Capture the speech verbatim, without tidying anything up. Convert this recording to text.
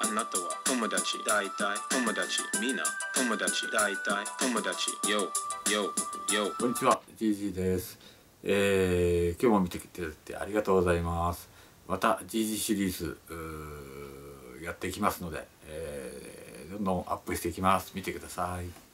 あなたは友達、大体友達、みんな友達、大体友達、よ、よ、よ。 こんにちは、ジージー です。えー、今日も見てくれてありがとうございます。また ジージー シリーズやっていきますので、えー、どんどんアップしていきます。見てください。